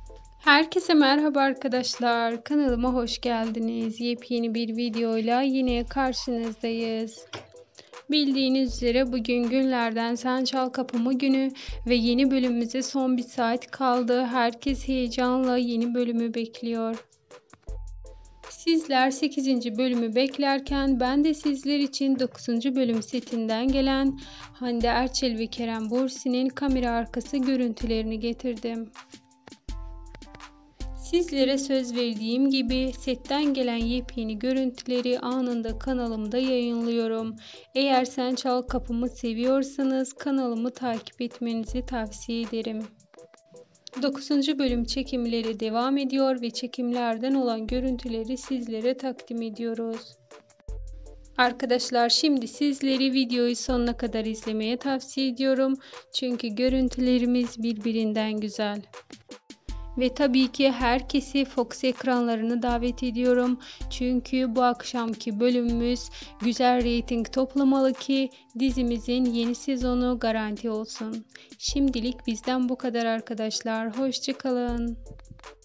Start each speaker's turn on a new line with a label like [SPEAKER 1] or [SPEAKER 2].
[SPEAKER 1] Herkese merhaba arkadaşlar. Kanalıma hoş geldiniz. Yepyeni bir videoyla yine karşınızdayız. Bildiğiniz üzere bugün günlerden Sen Çal Kapımı günü ve yeni bölümümüze son bir saat kaldı. Herkes heyecanla yeni bölümü bekliyor. Sizler 8. bölümü beklerken ben de sizler için 9. bölüm setinden gelen Hande Erçel ve Kerem Bürsin'in kamera arkası görüntülerini getirdim. Sizlere söz verdiğim gibi setten gelen yepyeni görüntüleri anında kanalımda yayınlıyorum. Eğer Sen Çal Kapımı seviyorsanız kanalımı takip etmenizi tavsiye ederim. 9. bölüm çekimleri devam ediyor ve çekimlerden olan görüntüleri sizlere takdim ediyoruz. Arkadaşlar şimdi sizleri videoyu sonuna kadar izlemeye tavsiye ediyorum. Çünkü görüntülerimiz birbirinden güzel. Ve tabii ki herkesi Fox ekranlarını davet ediyorum. Çünkü bu akşamki bölümümüz güzel reyting toplamalı ki dizimizin yeni sezonu garanti olsun. Şimdilik bizden bu kadar arkadaşlar. Hoşça kalın.